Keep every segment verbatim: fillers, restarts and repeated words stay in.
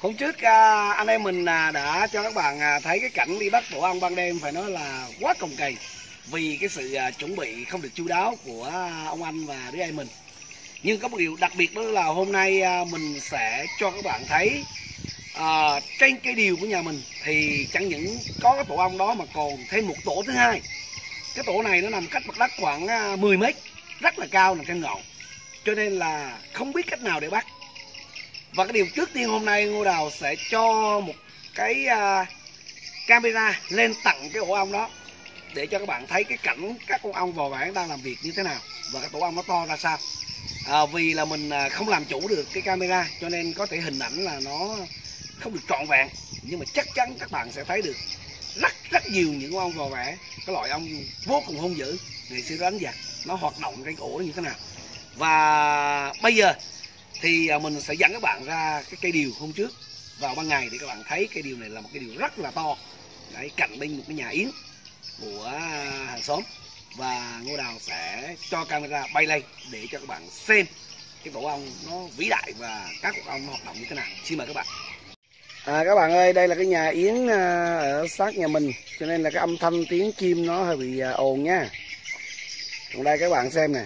Hôm trước à, anh em mình à, đã cho các bạn à, thấy cái cảnh đi bắt tổ ong ban đêm phải nói là quá cồng kềnh, vì cái sự à, chuẩn bị không được chu đáo của ông anh và đứa em mình. Nhưng có một điều đặc biệt đó là hôm nay à, mình sẽ cho các bạn thấy à, trên cây điều của nhà mình thì chẳng những có cái tổ ong đó mà còn thêm một tổ thứ hai. Cái tổ này nó nằm cách mặt đất khoảng à, mười mét, rất là cao, nằm trên ngọn, cho nên là không biết cách nào để bắt. Và cái điều trước tiên hôm nay Ngô Đào sẽ cho một cái uh, camera lên tận cái ổ ong đó để cho các bạn thấy cái cảnh các con ong vò vẽ đang làm việc như thế nào và cái tổ ong nó to ra sao. À, vì là mình không làm chủ được cái camera cho nên có thể hình ảnh là nó không được trọn vẹn, nhưng mà chắc chắn các bạn sẽ thấy được rất rất nhiều những con ong vò vẽ, cái loại ong vô cùng hung dữ ngày xưa đánh giặc, nó hoạt động trên ổ như thế nào. Và bây giờ thì mình sẽ dẫn các bạn ra cái cây điều hôm trước vào ban ngày để các bạn thấy cây điều này là một cây điều rất là to. Đấy, cạnh bên một cái nhà yến của hàng xóm, và Ngô Đào sẽ cho camera bay lên để cho các bạn xem cái tổ ong nó vĩ đại và các con ong nó hoạt động như thế nào. Xin mời các bạn. À, các bạn ơi, đây là cái nhà yến ở sát nhà mình, cho nên là cái âm thanh tiếng chim nó hơi bị ồn nha. Còn đây các bạn xem nè,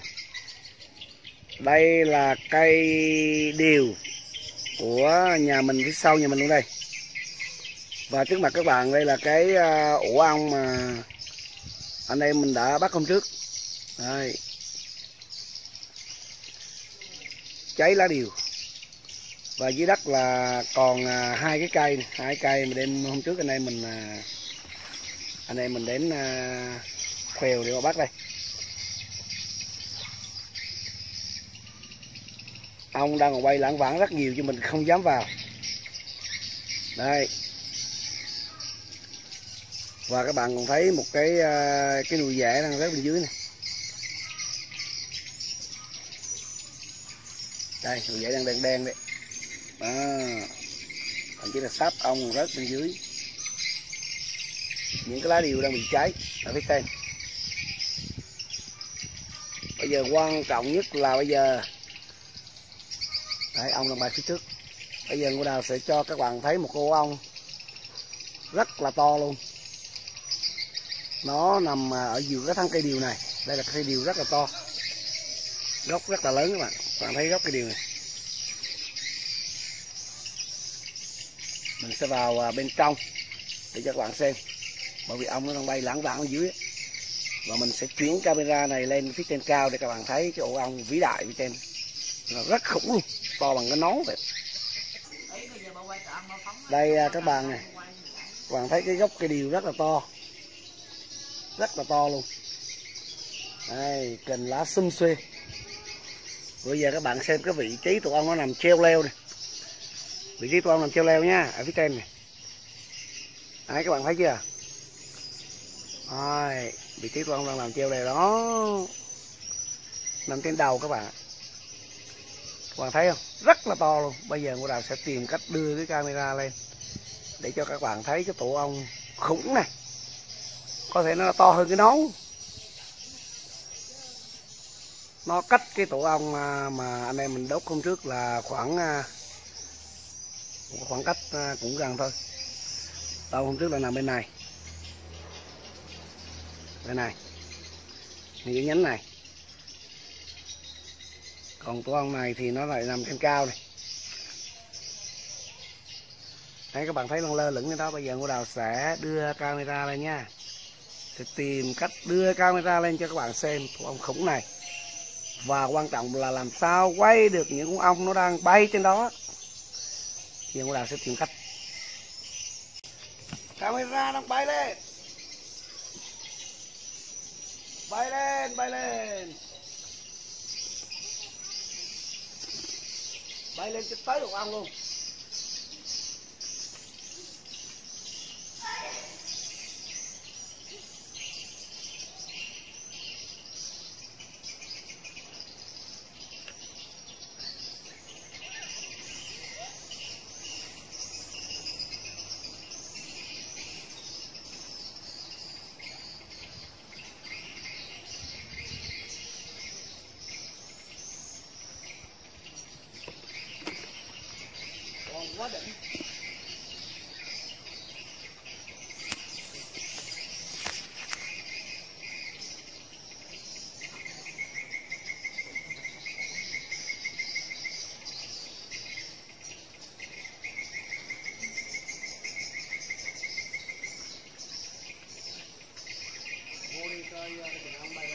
đây là cây điều của nhà mình, phía sau nhà mình luôn đây. Và trước mặt các bạn đây là cái ổ ong mà anh em mình đã bắt hôm trước. Đây, cháy lá điều. Và dưới đất là còn hai cái cây này, hai cây mà đêm hôm trước anh em mình anh em mình đến khoèo để mà bắt đây. Ong đang còn bay lãng vãng rất nhiều chứ mình không dám vào. Đây. Và các bạn còn thấy một cái cái đùi dẻ đang rớt bên dưới này. Đây, đùi dẻ đang đen đen đấy. À, chỉ là sáp ong rớt bên dưới. Những cái lá điều đang bị cháy ở phía trên. Bây giờ quan trọng nhất là bây giờ đấy, ong đang bay phía trước. Bây giờ Ngô Đào sẽ cho các bạn thấy một con ong rất là to luôn. Nó nằm ở giữa cái thân cây điều này. Đây là cây điều rất là to, gốc rất là lớn các bạn. Các bạn thấy gốc cây điều này. Mình sẽ vào bên trong để cho các bạn xem, bởi vì ong nó đang bay lãng vãng ở dưới. Và mình sẽ chuyển camera này lên phía trên cao để các bạn thấy cái ổ ong vĩ đại phía trên. Nó rất khủng luôn, to bằng cái nón vậy. Đây các bạn này, các bạn thấy cái gốc cây điều rất là to, rất là to luôn. Đây, cành lá sum xuê. Bây giờ các bạn xem cái vị trí tổ ong nó nằm treo leo này. Vị trí tổ ong nằm treo leo nha, ở phía trên này. Đấy, các bạn thấy chưa? Đây, vị trí tổ ong đang làm treo leo đó, nằm trên đầu các bạn. Các bạn thấy không? Rất là to luôn. Bây giờ Ngô Đào sẽ tìm cách đưa cái camera lên để cho các bạn thấy cái tổ ong khủng này. Có thể nó to hơn cái nón. Nó cách cái tổ ong mà anh em mình đốt hôm trước là khoảng khoảng cách cũng gần thôi. Tổ hôm trước là nằm bên này, bên này, những nhánh này. Còn tổ ong này thì nó lại nằm trên cao này. Đấy, các bạn thấy lông lơ lửng cái đó. Bây giờ Ngô Đào sẽ đưa camera lên nha, sẽ tìm cách đưa camera lên cho các bạn xem tổ ong khủng này. Và quan trọng là làm sao quay được những con ong nó đang bay trên đó. Giờ Ngô Đào sẽ tìm cách. Camera đang bay lên, bay lên, bay lên, bay lên cho tới tổ ong luôn. ơi mình không bay ra.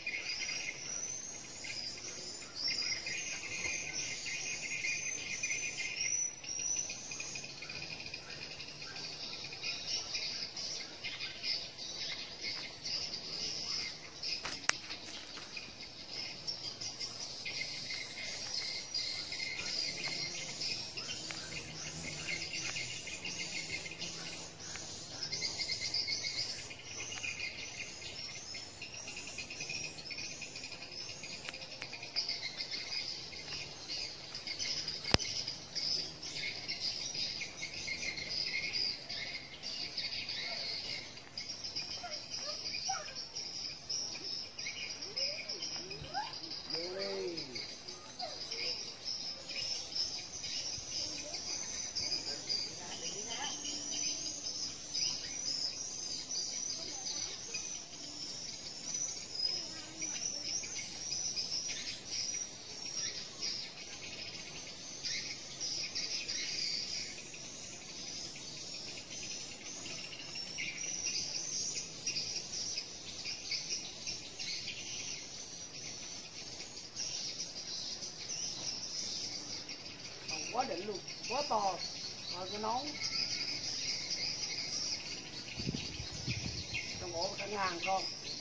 Quá đỉnh luôn, quá to, rồi cái nón trong ổ cả ngàn con.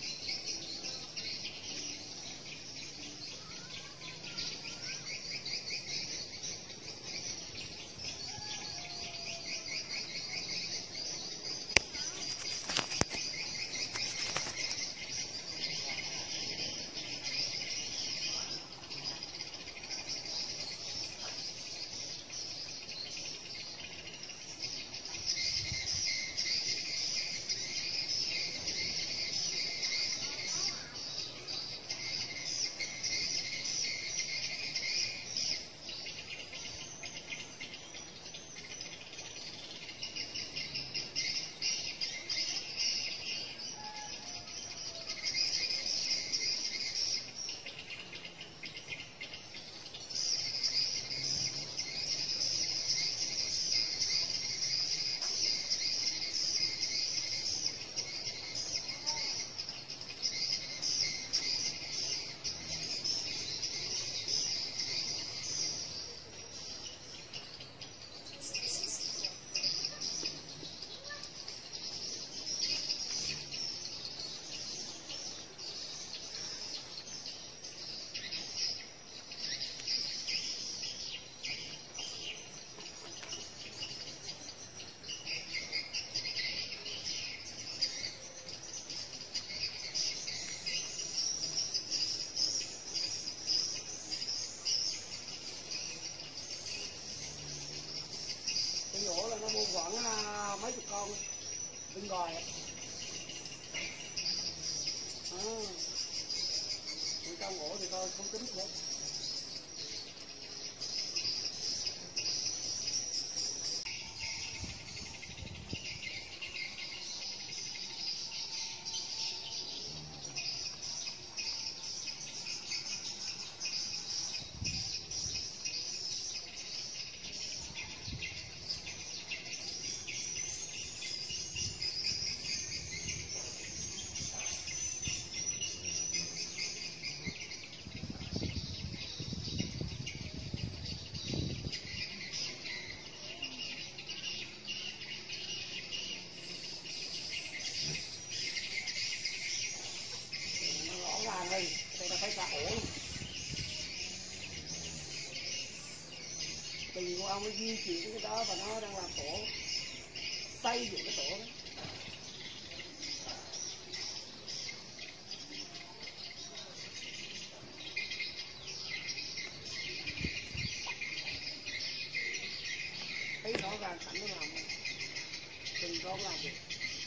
Ổ là nó mua khoảng uh, mấy chục con bên ngoài. À, trong ổ thì tôi không tính nữa. Đây, đây là cái cả ổ luôn. Tùy của ông nó di chuyển cái đó và nó đang làm tổ, xây dựng cái tổ đó. Thấy rõ ràng cảnh nó làm, từng con làm được.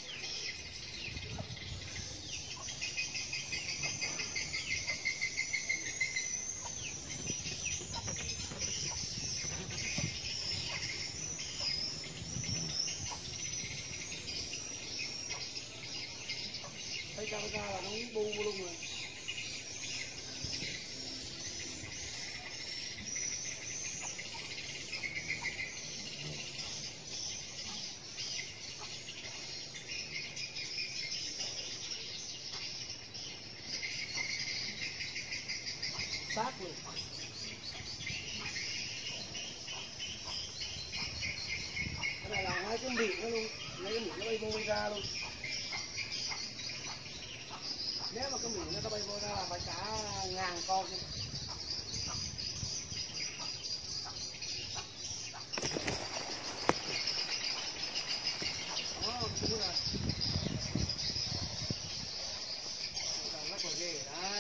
Thấy camera là nó bu luôn rồi. sát luôn. Cái này là hai cái miệng nó luôn, lấy cái miệng nó bay vô bay ra luôn. Nếu mà cái miệng nó bay vô ra là phải cả ngàn con. Đó, đúng rồi. Nó còn ghê đó.